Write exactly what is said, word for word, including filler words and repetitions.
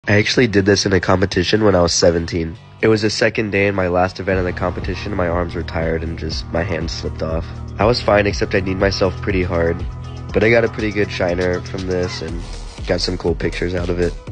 I actually did this in a competition when I was seventeen. It was the second day in my last event in the competition. My arms were tired and just my hands slipped off. I was fine, except I kneed myself pretty hard. But I got a pretty good shiner from this and got some cool pictures out of it.